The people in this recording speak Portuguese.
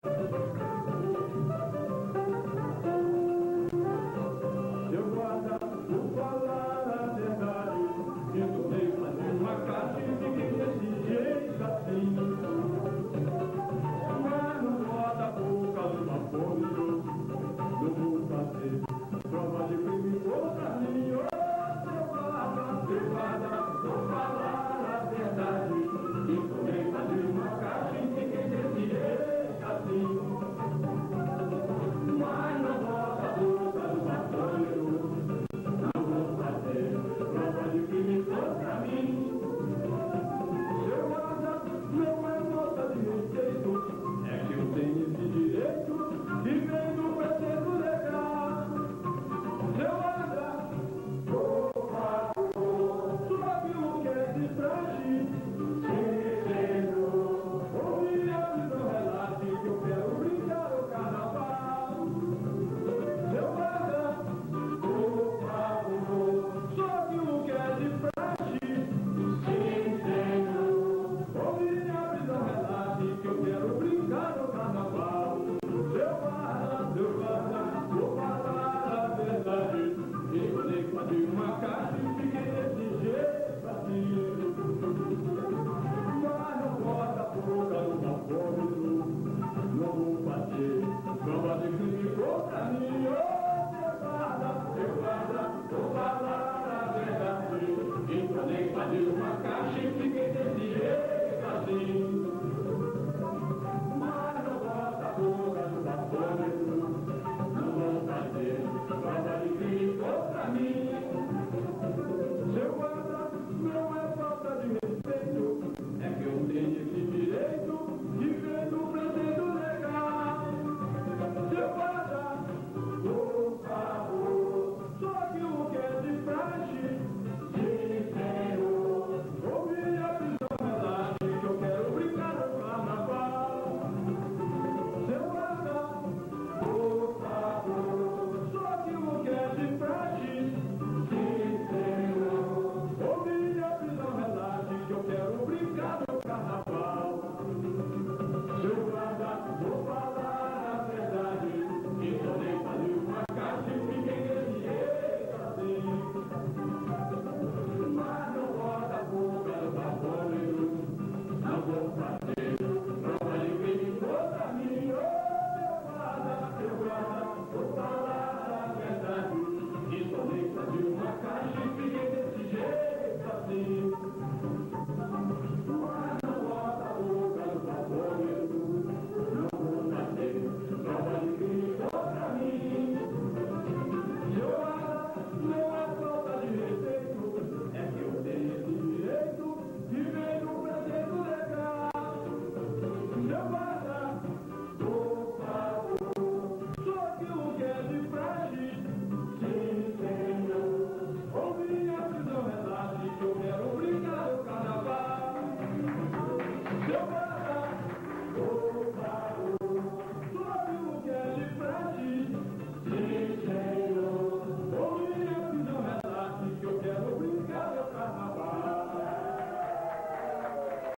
Eu guarda, vou falar a verdade. Eu tomei fazer uma caixa e fiquei desse jeito assim. Mas não bota a boca numa fome. Não vou fazer prova de crime contra mim. Oh, eu guarda, vou falar a verdade. Eu tomei fazer uma caixa e fiquei desse jeito assim. Mas não bota a boca numa fome. Não vou fazer prova de crime contra mim. Seu guarda não é nota de respeito. É que eu tenho esse direito e venho preceito legal. Seu guarda, por favor, sabe o que é desfrache? Sim, senhor. Ouvi a visão relate que eu quero brincar o carnaval. Seu guarda, por favor, sabe o que é desfrache? Sim, senhor. Ouvi a visão relate que eu quero brincar o carnaval. Seu guarda, vou falar a verdade. Eu falei que fazia uma caixa e fiquei desse jeito assim.